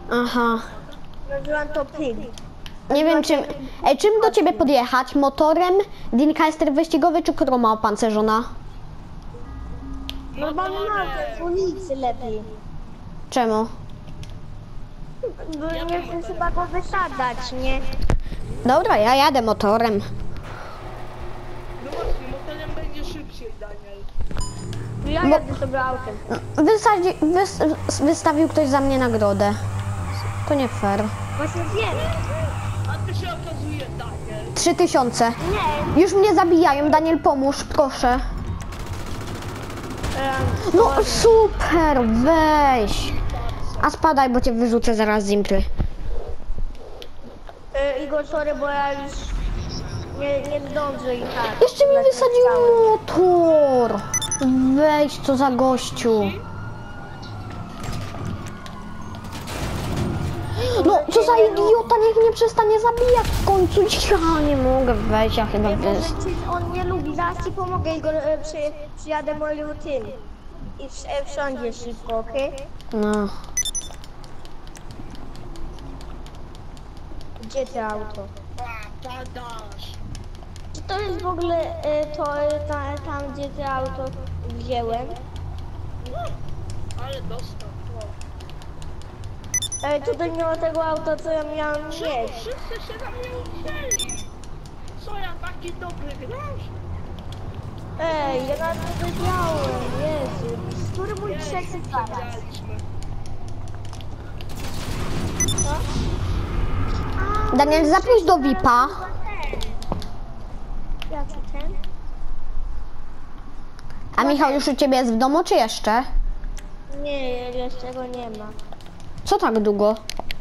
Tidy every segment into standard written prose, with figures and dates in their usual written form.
Aha. Nazywam to Pig. Nie wiem czym... Ej, czym do ciebie podjechać? Motorem? Dincaster wyścigowy czy kroma opancerzona? Normalnie z ulicy lepiej. Czemu? Bo nie chcę chyba go wysadzać, nie? Dobra, ja jadę motorem. No właśnie, motorem będzie szybciej, Daniel. Ja jadę sobie autem. Wystawił ktoś za mnie nagrodę. To nie fair. Właśnie wiem. A to się okazuje, Daniel. 3000. Nie. Już mnie zabijają, Daniel, pomóż, proszę. No super, weź. A spadaj, bo cię wyrzucę zaraz z impry. Igor, sorry, bo ja już nie zdążę i tak. Jeszcze mi wysadził motor. Weź, co za gościu. No, co za idiota, niech mnie przestanie zabijać w końcu. Ja nie mogę, weź, ja chyba On nie lubi, zaraz ci pomogę, Igor, przyjadę moją tym. I wsiądzie szybko, okej? No. Gdzie to auto? Padasz. Czy to jest w ogóle tam, gdzie to auto wziąłem? Ale dostał. Tutaj nie ma tego auta, co ja miałem mieć. Wszyscy się na mnie wzięli. Co ja taki dobry grasz? Ej, ja nawet nie wiedziałem, Jezu. Który mój trzeci zaraz? Zagraliśmy. Daniel, zapisz do VIP-a. Jaki ten? A Michał już u ciebie jest w domu, czy jeszcze? Nie, jeszcze go nie ma. Co tak długo?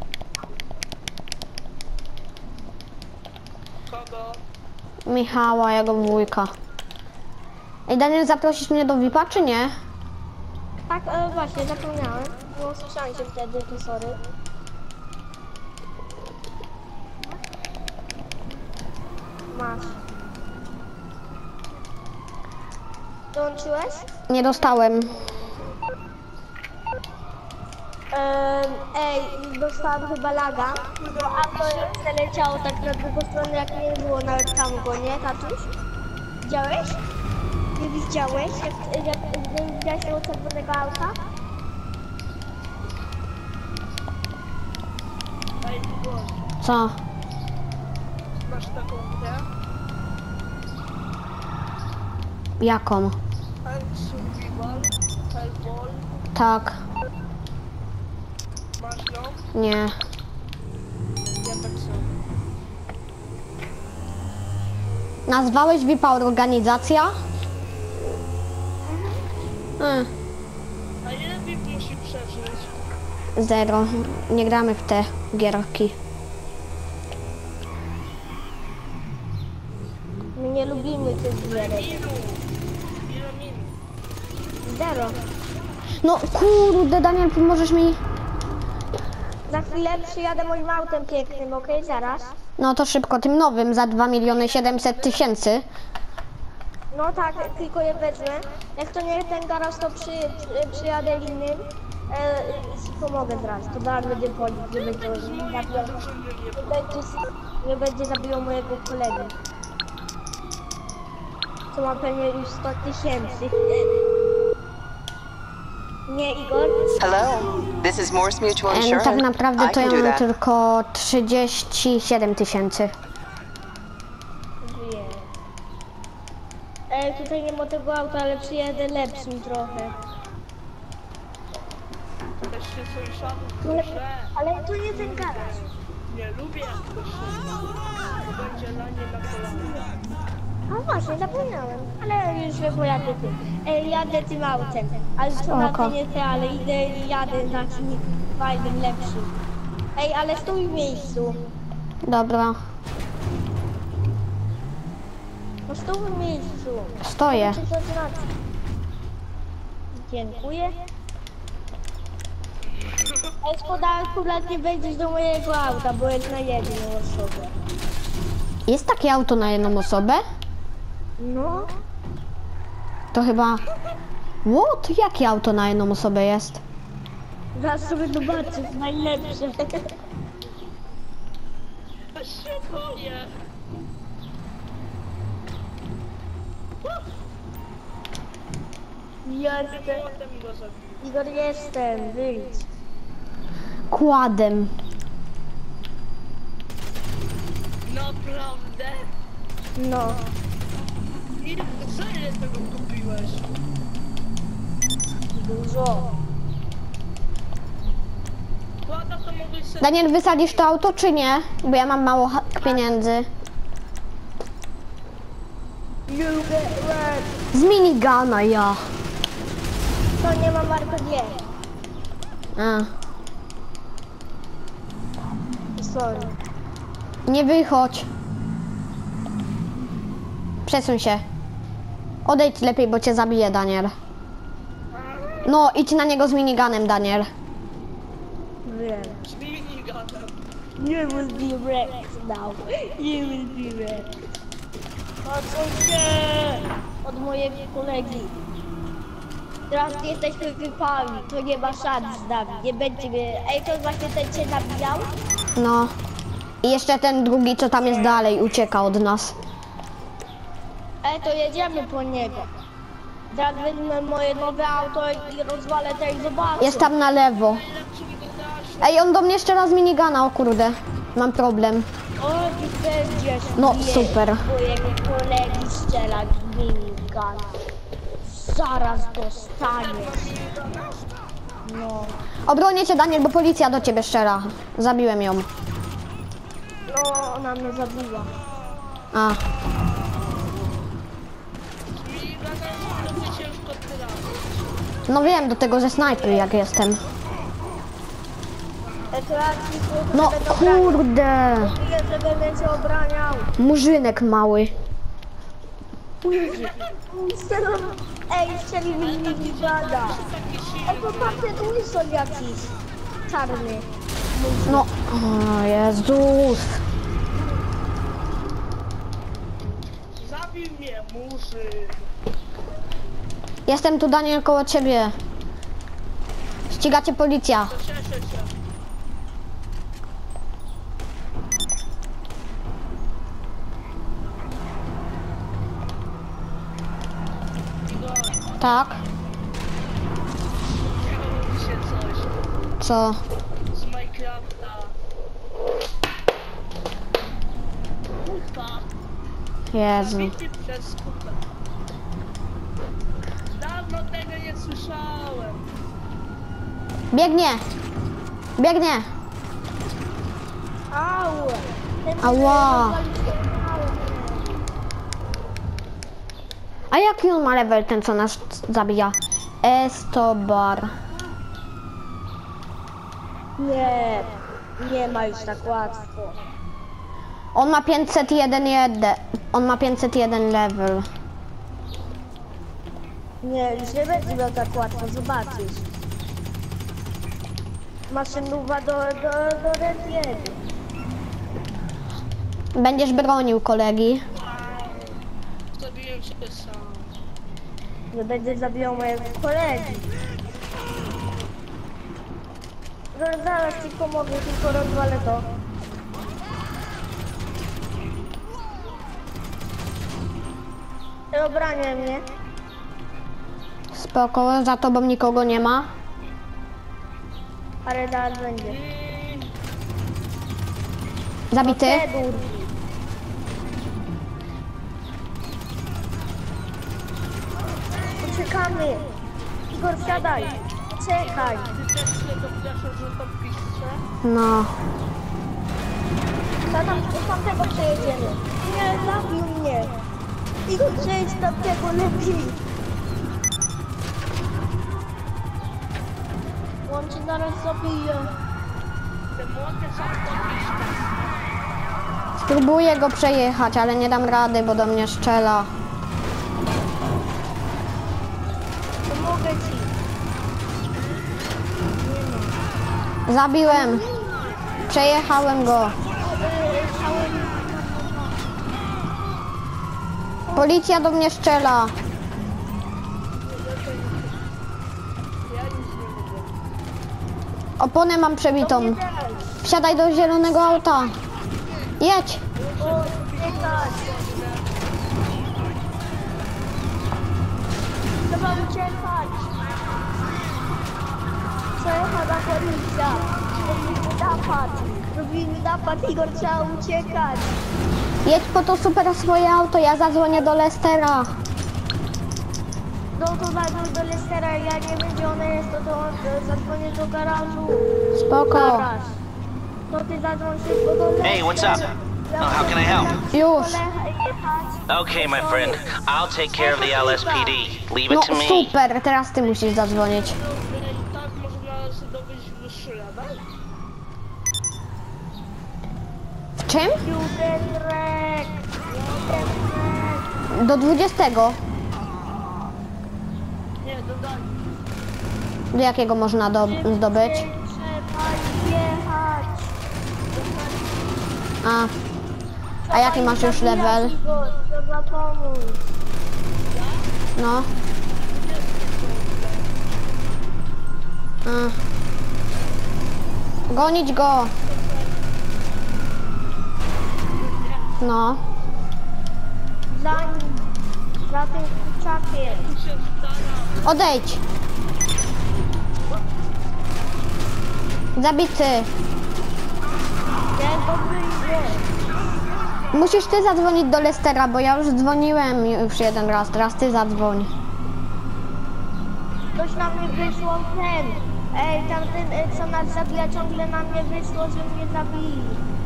Kogo? Michała, jego wujka. Ej, Daniel, zaprosisz mnie do VIP-a, czy nie? Tak, właśnie, zapomniałem. Było słyszałem się wtedy, to sorry. Masz. Dołączyłeś? Nie dostałem. Ej, dostałam chyba laga, bo auto przeleciało tak na drugą stronę, jak nie było nawet tam go, nie, tatuś? Widziałeś? Nie widziałeś, jak widziałeś tego czerwonego auta? Ej, Igor, Co? masz taką grę? Jaką? Hell Survival, Hellball. Tak. Masz ją? Nie. Ja tak samo. Nazwałeś VIP-a organizacja? A ile VIP musi przeżyć? 0. Nie gramy w te gierki. My nie lubimy tych gierek. Ilu? Ile minut? 0. No kurde, Daniel, pomożesz mi? Za chwilę przyjadę moim autem pięknym, okej? Zaraz. No to szybko, tym nowym za 2 700 000. No tak, tylko je wezmę. Jak to nie ten garaż, to przyjadę innym. I ci pomogę zaraz. To zaraz będzie polić, nie będzie nie będzie zabijał mojego kolegę. To ma pewnie już 100 000. Nie, Igor? Hello, this is Morse Mutual Insurance. Tak naprawdę I to can ja do mam that. tylko 37 000. Wie. Tutaj nie ma tego auta, ale przyjedę lepszym trochę. Też się sąsiadów Ale, proszę. ale to nie ten garaż. Nie lubię jak ktoś się to będzie lanie na kolana. A właśnie, zapomniałem. Ale już wiem, bo jadę tym. Jadę tym autem. Ale co na Spoko. to nie te, ale idę i jadę na tym fajnym, lepszym. Ej, ale stój w miejscu. Dobra, No stój w miejscu. stoję. Czy to znaczy? Dziękuję. Ej, szkoda, akurat nie wejdziesz do mojego auta, bo jest na jedną osobę. Jest takie auto na jedną osobę? No. To chyba... What? Jakie auto na jedną osobę jest? Zaraz sobie zobaczysz, najlepsze. Aż się boję. Jestem. Potem go zabiję. Igor, jestem, wyjdź. Kładem. Naprawdę? No. I za ile tego kupiłeś? Dużo. Kłada to mogłeś sobie... Daniel, wysadzisz to auto czy nie? Bo ja mam mało pieniędzy. You get red. Z minigana ja. To nie ma Marko G. A, Sorry. nie wychodź. Przesuń się. Odejdź lepiej, bo cię zabije, Daniel. No, idź na niego z miniganem, Daniel. Wiem. Z miniganem. You will be wrecked now. You will be wrecked. Odsuń się od mojego kolegi. Teraz jesteśmy wypali, to nie ma szans z nami, nie będzie mnie. Ej, to właśnie ten cię zabijał? No. I jeszcze ten drugi, co tam jest dalej, ucieka od nas. Ej, to jedziemy po niego. Teraz wezmę moje nowe auto i rozwalę to i zobaczę. Jest tam na lewo. Ej, on do mnie strzela z minigana, o kurde. Mam problem. O, ty będziesz No, mieć super. twojego kolegi strzelać w minigun. Zaraz dostaniesz. No. Obronię cię, Daniel, bo policja do ciebie strzela. Zabiłem ją. No, ona mnie zabiła. A, Z miniganem to się ciężko trafić. no wiem, do tego, że snajper jak jestem. No kurde. Mówię, że będę cię obraniał. Murzynek mały. Ej, strzeli mi minigana. Ej, to tamten Wilson jakiś. Czarny. No, o Jezus. Zabił mnie murzyn. Jestem tu, Daniel, koło ciebie. Ścigacie policja. Cieszę się. Igor, Tak? chciało mi się coś Co? z Minecrafta. Kurwa, Jezu. zabity przez kupę. Dawno tego nie słyszałem. Biegnie. Biegnie. Au. Ała. A jaki on ma level, ten co nas zabija? Estobar. Nie, nie ma już tak łatwo. On ma 501. On ma 501 level. Nie, już nie będzie miał tak łatwo, zobaczysz. Maszynówa do Rentiego. Będziesz bronił kolegi. Zabiłem się sam. Nie będzie zabijał mojego kolegi. Zaraz ci pomogę, tylko rozwalę to. Obrania mnie. Spoko, za tobą nikogo nie ma. Ale zaraz będzie. Zabity? Te durki. Uciekamy. Igor, siadaj. Czekaj. Ty też się dopieszesz, że to pisze? No. Do tamtego przejedziemy. Nie, zabił mnie. Igor, przejedź tamtego lepiej. On cię zaraz zabije. Te młode są to pisze. Spróbuję go przejechać, ale nie dam rady, bo do mnie strzela. Pomogę ci. Zabiłem. Przejechałem go. Policja do mnie strzela. Ja nic nie mówię. Oponę mam przebitą. Wsiadaj do zielonego auta. Jedź. O, uciekać. Trzeba uciekać. Przejechała policja. Robimy napad, Igor, trzeba uciekać. Jedź po to super swoje auto, ja zadzwonię do Lestera. No to zadzwoń do Lestera, ja nie wiem gdzie ona jest, to zadzwonię do garażu. Spoko. Garaż. To ty zadzwoń szybko do Lestera. Hey, what's up? How can I help? Już. Okay, my friend. I'll take care of the LSPD. Leave No it to me. super, teraz ty musisz zadzwonić. Tak można zdobyć wystrzelane? W czym? Jugendreck. Do 20. Nie, dodaj. Do jakiego można zdobyć? Trzeba jechać. A jaki masz już level? Trzeba pomóc. No. Gonić go. No. Za nim. Za tym kurczakiem. Odejdź. Zabity. Jak dobry idzie. Musisz ty zadzwonić do Lestera, bo ja już dzwoniłem jeden raz. Teraz ty zadzwoń. Ktoś na mnie wysłał ten. Ej, tamten, co nas zabija, ciągle na mnie wysłał, że mnie zabili.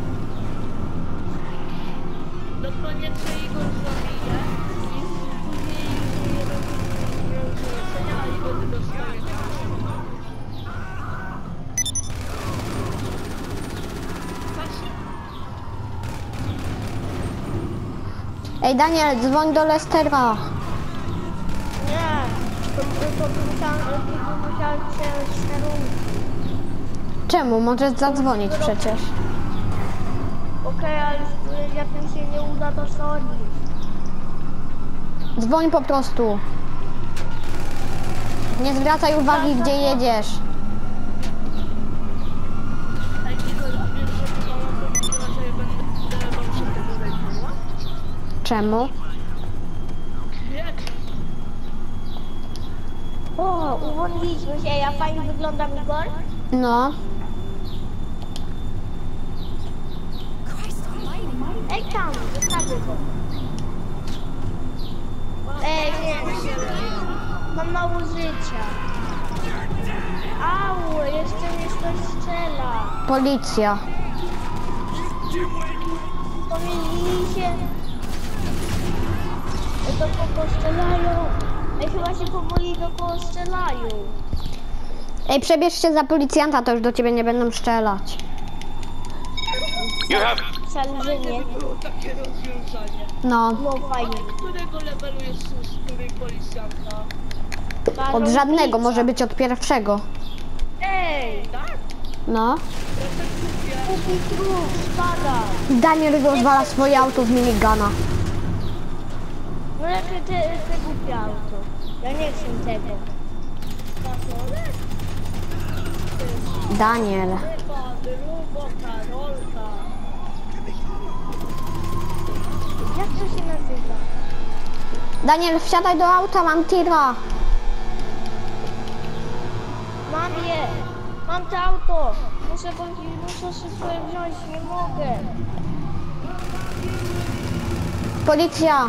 Do koniecznie Igor zabije i później nie będzie zlecenia, a Igor dostaje. Ej Daniel, dzwoń do Lestera. Nie, to musiałem przejąć sterunek. Czemu? Możesz zadzwonić przecież. Okej, ale jak mi się nie uda, to sorry. Dzwoń po prostu. Nie zwracaj uwagi, gdzie jedziesz. Ej, Igor, wiesz, że mama powiedziała, że ja będę wam się tego zajmowała? Czemu? Jak? O, uwolniliśmy się, ja fajnie wyglądam, Igor. No. Ej, tam, zostawię go. Ej, nie. Mam mało życia. Au, jeszcze mnie ktoś strzela. Policja. Pomylili się. Do kogo strzelają? Ej, chyba się powoli do kogo strzelają. Ej, przebierz się za policjanta, to już do ciebie nie będą strzelać. You have Szalżynie. Było takie rozwiązanie. No. No fajnie. Którego levelu jest strój policjanta? Od żadnego, może być od pierwszego. Ej, Tak? No. kupi trup, spada. Daniel rozwala swoje auto z minigana. No jakie te głupie auto. Ja nie chcę tego. Daniel. Rubo, Karolka. Jak to się nazywa? Daniel, wsiadaj do auta, mam tira. Mam je. Mam to auto. Muszę szybko je wziąć, nie mogę. Policja.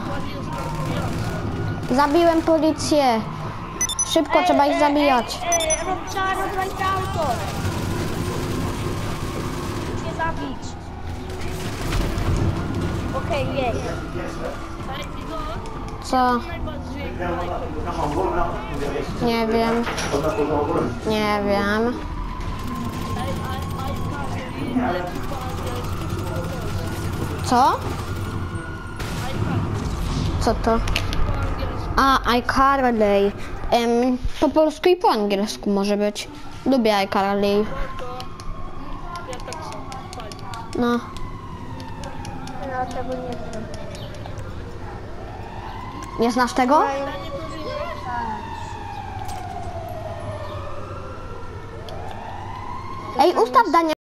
Zabiłem policję. Szybko, trzeba ich zabijać. Trzeba rozwalić to auto. Się zabić. Okej, jest. Ej, Igor, Co? najbardziej Nie wiem. Nie wiem. Co? Co to? A, iCarly. Po polsku i po angielsku może być. Lubię iCarly. ja tak samo, fajnie. No. Ja tego nie wiem. Nie znasz tego? Ja nie powiedziałem. Ej, ustaw Daniel.